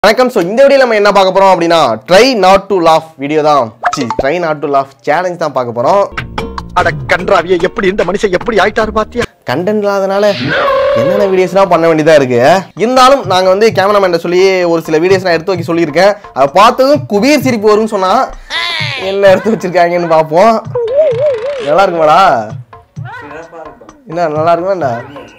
வணக்கம். ஸோ இந்த வீடியோவில் நம்ம என்ன பார்க்க போகிறோம் அப்படின்னா try not to laugh video தான். Try not to laugh challenge தான் பார்க்க போகிறோம். அட கன்றாவிய எப்படி இந்த மனுஷன் எப்படி ஆயிட்டாரு பாத்தியா? கண்டென்ட் இல்லாதனால என்னென்ன வீடியோஸ்லாம் பண்ண வேண்டியதாக இருக்குது. இருந்தாலும் நாங்கள் வந்து கேமராமேன் சொல்லி ஒரு சில வீடியோஸ்லாம் எடுத்து வைக்க சொல்லியிருக்கேன். அதை பார்த்ததும் குபீர் சிரிப்பு வரும்னு சொன்னால் என்ன எடுத்து வச்சுருக்காங்கன்னு பார்ப்போம். நல்லா இருக்குமாடா? என்ன நல்லா இருக்குமாண்டா?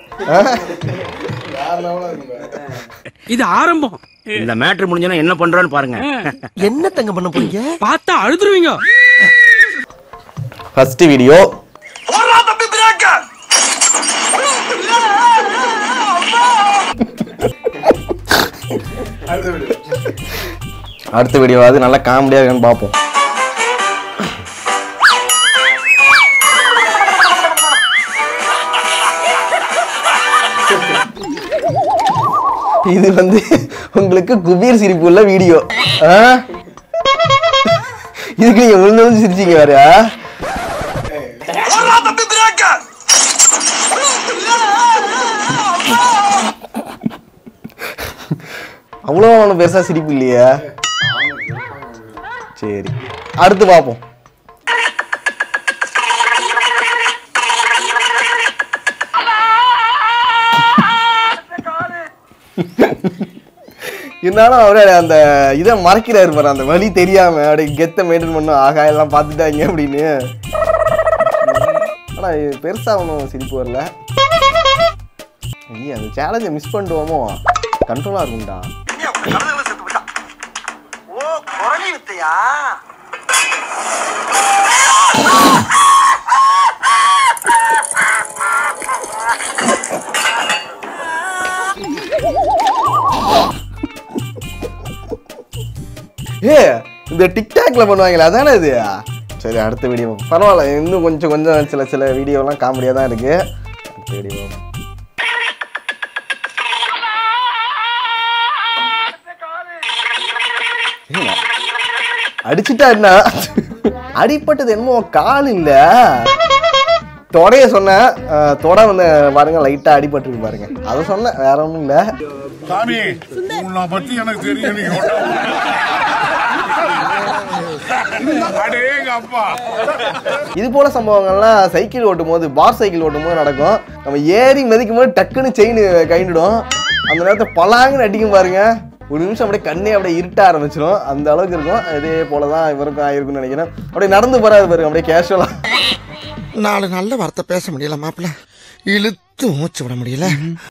இது ஆரம்பம். இந்த மேட்ரு முடிஞ்சனா என்ன பண்றோன்னு பாருங்க. என்ன தங்க பண்ண போறீங்க? பார்த்தா அழுதுருவீங்க. ஃபர்ஸ்ட் வீடியோ அடுத்த வீடியோவாவது நல்லா காமெடியா இருக்கான்னு பார்ப்போம். இது வந்து உங்களுக்கு குபீர் சிரிப்பு உள்ள வீடியோ. இதுக்கு நீங்க விழுந்து சிரிச்சீங்க வேற. அவ்வளோ ஒன்றும் பெருசா சிரிப்பு இல்லையா? சரி, அடுத்து பார்ப்போம். இருந்தாலும் அவரு அந்த இதை மறைக்கிறாரு பாரு, அந்த வழி தெரியாம அப்படியே கெத்த மெயின்டைன் பண்ணும். ஆகா எல்லாம் பார்த்துட்டாங்க அப்படின்னு. ஆனா பெருசா ஒன்றும் சிரிப்பு வரல. ஐயா, அந்த சேலஞ்சை மிஸ் பண்ணிடுவோமோ? கண்ட்ரோலா இருக்கும்டா. இந்த டிக்டாக்ல பண்ணுவாங்களே அதானே இது? சரி, அடுத்த வீடியோ பரவாயில்ல. இன்னும் கொஞ்சம் சில வீடியோலாம் காமெடியா தான் இருக்கு. அடுத்த வீடியோ அடிச்சுட்டா என்ன? அடிப்பட்டது என்னமோ கால் இல்ல தொடைய சொன்ன. தொடை வந்து பாருங்க லைட்டா அடிபட்டு பாருங்க. அதை சொன்ன, வேற ஒண்ணும் இல்ல. சாமி உன்னை பத்தி எனக்கு தெரியும். இது போல சம்பவங்கள்லாம் சைக்கிள் ஓட்டும் போது, பார் சைக்கிள் ஓட்டும் போது நடக்கும். நம்ம ஏறி மதிக்கும் போது டக்குன்னு செயின் கைண்டுடும். அந்த நேரத்தை பலாங்கன்னு அடிக்கும் பாருங்க. ஒரு நிமிஷம் அப்படியே கண்ணே அப்படியே இருட்ட ஆரம்பிச்சிடும். அந்த அளவுக்கு இருக்கும். இதே போலதான் இவருக்கும் ஆயிருக்குன்னு நினைக்கிறேன். அப்படியே நடந்து போறாரு பாருங்க, அப்படியே கேஷுவலா. நாலு நல்ல வார்த்தை பேச முடியல மாப்பிள்ள, இழுத்து மூச்சு விட முடியல.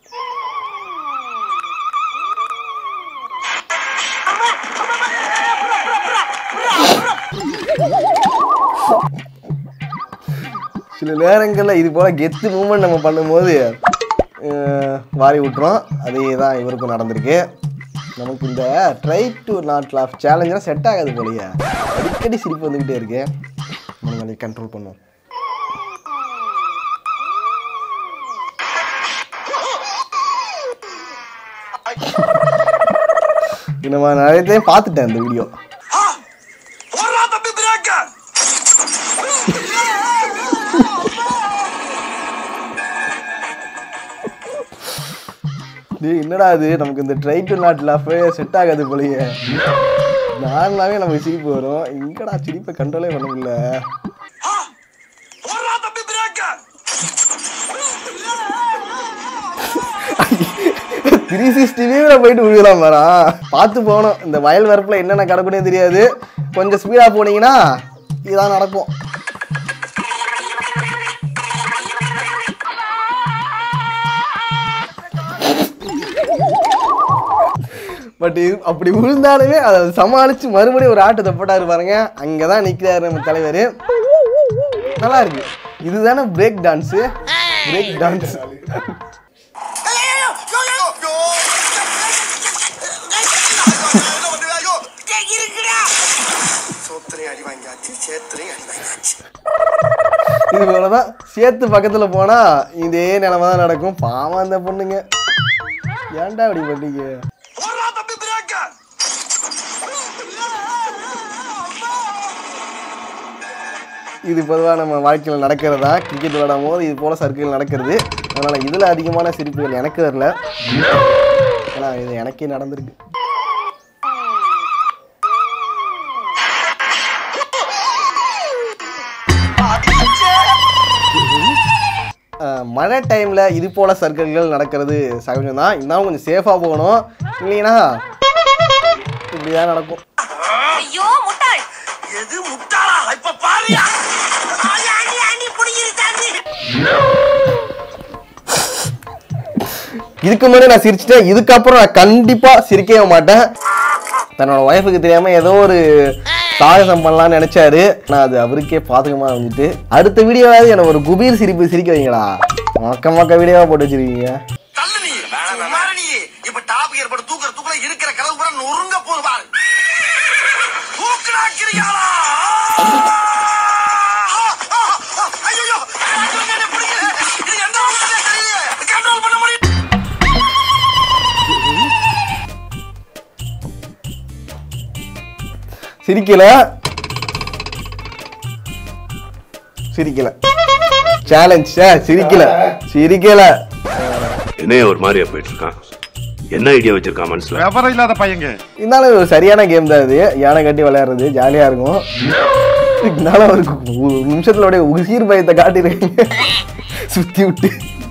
சில நேரங்களில் இது போல கெத்து மூமெண்ட் நம்ம பண்ணும்போது வாரி விட்டுறோம். அதே தான் இவருக்கும் நடந்திருக்கு. நமக்கு இந்த ட்ரை டு நாட் லாஃப் சேலஞ்செலாம் செட் ஆகாது போலயே. அடிக்கடி சிரிப்பு வந்துக்கிட்டே இருக்கு. நம்ம கண்ட்ரோல் பண்ணுவோம். நம்ம நிறைய பார்த்துட்டேன் இந்த வீடியோ. என்னடா அது, நமக்கு இந்த try to not laugh set ஆகாது போலயே. நார்மலாவே நமக்கு சிரிப்பு வரும். இங்கடா சிரிப்பை கண்ட்ரோலே பண்ண முடியல. போயிட்டு விழுகலாம் பாரா. பார்த்து போகணும். இந்த வயல் வரப்புல என்னென்ன கிடக்குனே தெரியாது. கொஞ்சம் ஸ்பீடா போனீங்கன்னா இதான் நடக்கும். பட் அப்படி விழுந்தாலுமே அதை சமாளிச்சு மறுபடியும் ஒரு ஆட்டத்தை போட்டாரு பாருங்க. அங்கதான் நிக்கிறாரு நம்ம தலைவர். நல்லா இருக்கு. இதுதானே பிரேக் டான்ஸ். பிரேக் டான்ஸ் இது போலதான் சேத்து பக்கத்துல போனா இதே நிலைமை தான் நடக்கும். பாவம் அந்த பொண்ணுங்க, ஏன்டா அப்படி பண்ணீங்க? இது பொதுவாக நம்ம வாழ்க்கையில் நடக்கிறதா. கிரிக்கெட் விளையாடும் போது இது போல் சர்க்கிள் நடக்கிறது. அதனால் இதில் அதிகமான சிரிப்புகள் எனக்கு வரல. ஆனால் இது எனக்கே நடந்திருக்கு. மழை டைம்ல இது போல சர்க்கிள்கள் நடக்கிறது சகஜம் தான். இருந்தாலும் கொஞ்சம் சேஃபா போகணும், இல்லைன்னா இப்படிதான் நடக்கும். ஐயோ முட்டாள், எது முட்டாளா? இப்ப பாரியா இதுக்கு முன்னாடி நான் சிரிச்சிட்டேன், இதுக்கப்புறம் நான் கண்டிப்பா சிரிக்கவே மாட்டேன். தன்னோட ஒய்ஃபுக்கு தெரியாம ஏதோ ஒரு சாகசம் பண்ணலாம்னு நினைச்சாரு. நான் அது அவருக்கே பாதகமா வந்துட்டு அடுத்த வீடியோவாவது என்ன ஒரு குபீர் சிரிப்பு சிரிக்க வைங்களா. மொக்க மொக்க வீடியோவா போட்டு வச்சிருக்கீங்க. இப்ப டாப் ஏற்பட தூக்குற இருக்கிற கலவு கூட நொறுங்க போது பாரு. தூக்குறாக்கிறியாளா? ஐயோ கண்ட்ரோல் பண்ண முடியும். சிரிக்கல சிரிக்கல சேலஞ்ச் சிரிக்கல சிரிக்கல. என்னைய ஒரு மாதிரியா போயிட்டு இருக்கான். என்ன ஐடியா வச்சிருக்கான் மனசுல? விவரம் இல்லாத பையங்க. இருந்தாலும் ஒரு சரியான கேம் தான் இது. யானை கட்டி விளையாடுறது ஜாலியா இருக்கும். இருந்தாலும் அவருக்கு ஒரு நிமிஷத்துல உயிர் பயத்தை காட்டிருக்கீங்க சுத்தி விட்டு.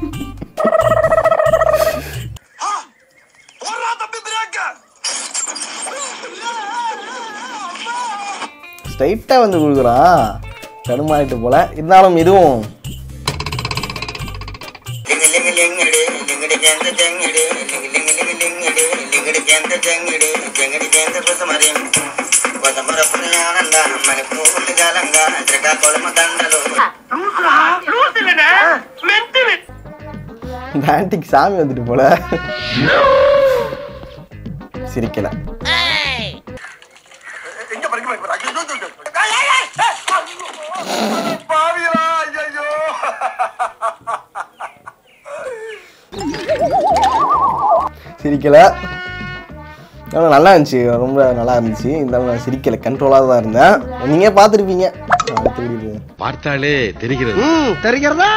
ஸ்ட்ரைட்டா வந்து கொடுக்குறான், தடுமாறிட்டு போல. இருந்தாலும் இதுவும் ஆன்டிக் சாமி வந்துட்டு போல. சிரிக்கல. சிரிக்கல. நல்லா இருந்துச்சு, ரொம்ப நல்லா இருந்துச்சு. இருந்தாலும் நான் சிரிக்கல, கண்ட்ரோலாக தான் இருந்தேன். நீங்க பார்த்துருப்பீங்க. பார்த்தாலே தெரிகிறது. தெரிகிறதா?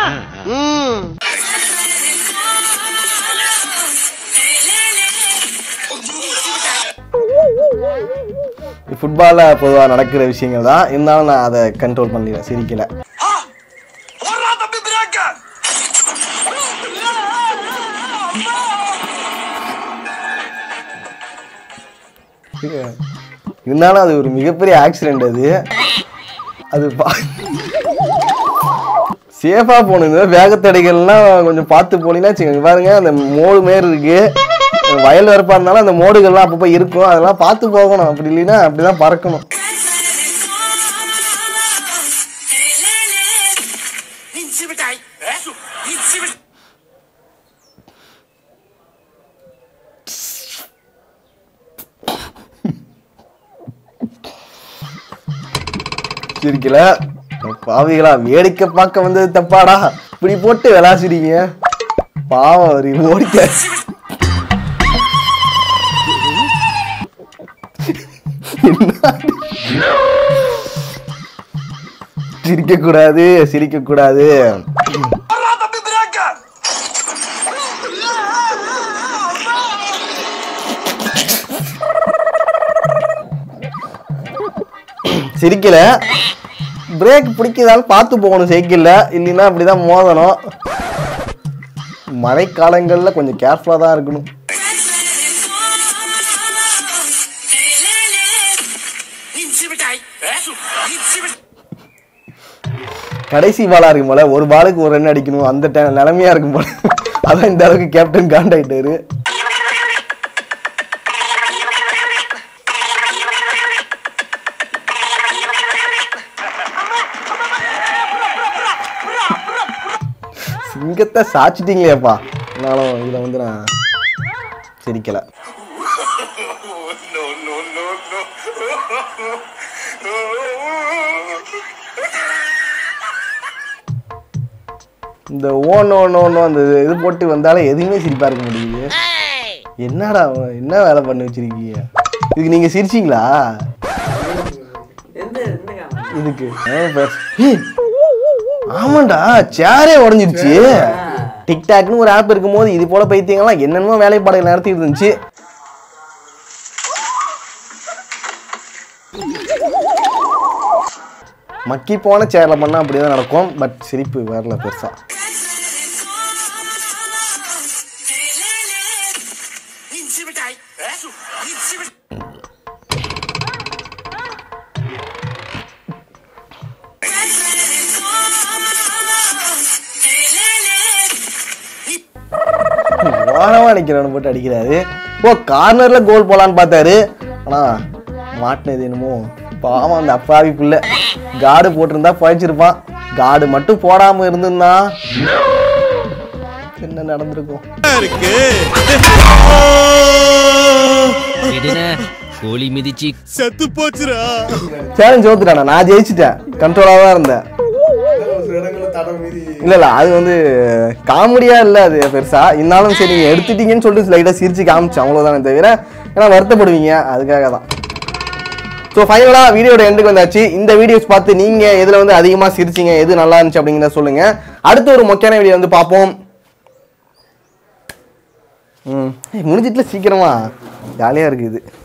ஃபுட்பால்ல பொதுவாக நடக்கிற விஷயங்கள் தான். இருந்தாலும் நான் அதை கண்ட்ரோல் பண்ணல, சிரிக்கல. இருந்தாலும் அது ஒரு மிகப்பெரிய ஆக்சிடென்ட். அது சேஃபா போகணும். வேகத்தடைகள்லாம் கொஞ்சம் பார்த்து போனீங்கன்னா வச்சுக்கோங்க. பாருங்க, அந்த மோடு மாரி இருக்கு. வயல் வரப்பா இருந்தாலும் அந்த மோடுகள்லாம் அப்பப்போ இருக்கும். அதெல்லாம் பார்த்து போகணும். அப்படி இல்லைன்னா அப்படிதான் பறக்கணும். சிரிக்கல. பாவிகளா, வேடிக்கை பார்க்க வந்தது தப்பாடா. இப்படி போட்டு விளாசிறீங்க. பாவம் அவரு ஓடிக்க. சிரிக்க கூடாது, சிரிக்க கூடாது. சிரிக்கல. பிரேக் பிடிக்கிறதால பார்த்து போகணும் சைக்கிள்ல, இல்லைன்னா அப்படிதான் மோதணும். மழைக்காலங்கள்ல கொஞ்சம் கேர்ஃபுல்லா தான் இருக்கணும். கடைசி பாலா இருக்கும் போல, ஒரு பாலுக்கு ஒரு ரன் அடிக்கணும், அந்த நிலைமையா இருக்கும் போல. அதான் இந்த அளவுக்கு கேப்டன் காண்டாயிட்டாரு. சிங்கத்தை சாச்சிட்டீங்களேப்பா. என்னாலும் இதுல வந்து நான் சிரிக்கல. இந்த ஓன்னு அந்த இது போட்டு வந்தாலும் எதுவுமே சிரிப்பா இருக்க முடியுது. என்னடா என்ன வேலை பண்ணி வச்சிருக்கீங்க? இதுக்கு நீங்க சிரிச்சீங்களா? இதுக்கு ஆமாண்டா, சேரே உடஞ்சிருச்சு. டிக்டாக்னு ஒரு ஆப் இருக்கும் போது இது போல பைத்தியங்கள்லாம் என்னென்னமோ வேலைப்பாடுகள் நடத்திட்டு இருந்துச்சு. மக்கி போன சேர்ல பண்ணா அப்படிதான் நடக்கும். பட் சிரிப்பு வரல பெருசா. ஓரமா நிக்கிறவனு போட்டு அடிக்கிறாரு. ஓ கார்னர்ல கோல் போலான்னு பார்த்தாரு, ஆனா மாட்டினது என்னமோ பாவம் அந்த அப்பாவி புள்ள. கார்டு போட்டிருந்தா பழிச்சிருப்பான். கார்டு மட்டும் போடாம இருந்திருந்தா என்ன நடந்திருக்கும்? கோழி மிதிச்சு செத்து போச்சுடா. சேலஞ்ச் ஓத்துட்டானா? நான் ஜெயிச்சிட்டேன், கண்ட்ரோலா தான் இருந்தேன். இல்ல அது வந்து காமெடியா இல்ல, அது பெருசா இருந்தாலும் சரி நீங்க எடுத்துட்டீங்கன்னு சொல்லிட்டு லைட்டா சிரிச்சு காமிச்சேன், அவ்வளவுதானே தவிர ஏன்னா வருத்தப்படுவீங்க, அதுக்காக தான். ஸோ ஃபைனலா வீடியோட எண்டுக்கு வந்தாச்சு. இந்த வீடியோஸ் பார்த்து நீங்க எதுல வந்து அதிகமா சிரிச்சிங்க, எது நல்லா இருந்துச்சு அப்படிங்கிறத சொல்லுங்க. அடுத்த ஒரு மொக்கையான வீடியோ வந்து பார்ப்போம். முடிஞ்சிட்டுல சீக்கிரமா, ஜாலியா இருக்கு இது.